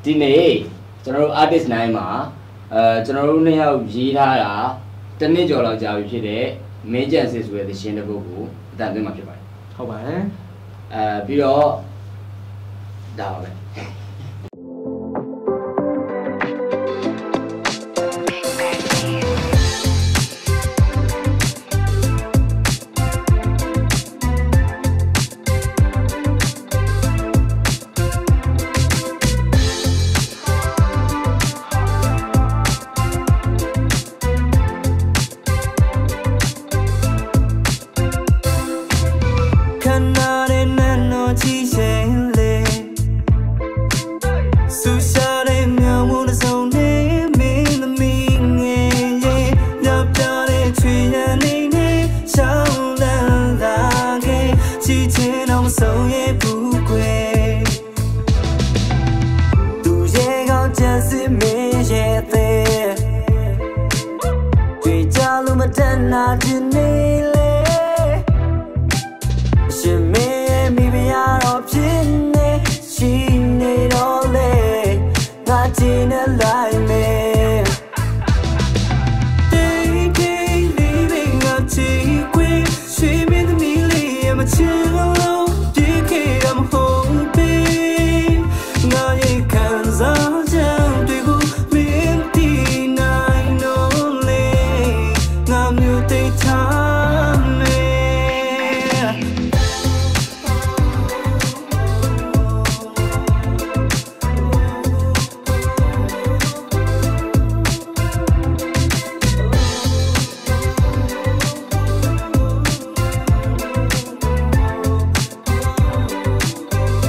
ဒီနေ့ကျွန်တော်တို့ artist နိုင်မှာကျွန်တော်တို့နှစ်ယောက်ရေးထားတာတစ်နှစ်ကျော်လောက်ကြာပြီဖြစ်တဲ့မင်းကြံစစ်ဆိုတဲ့သရှင်တစ်ပုဒ်ကိုအတန်သွင်းမှာဖြစ်ပါတယ်ဟုတ်ပါတယ်ပြီးတော့ဒါပါပဲ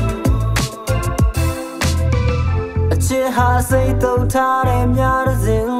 ဟာစိတ်တုံထားတဲ့များတဲ့စဉ်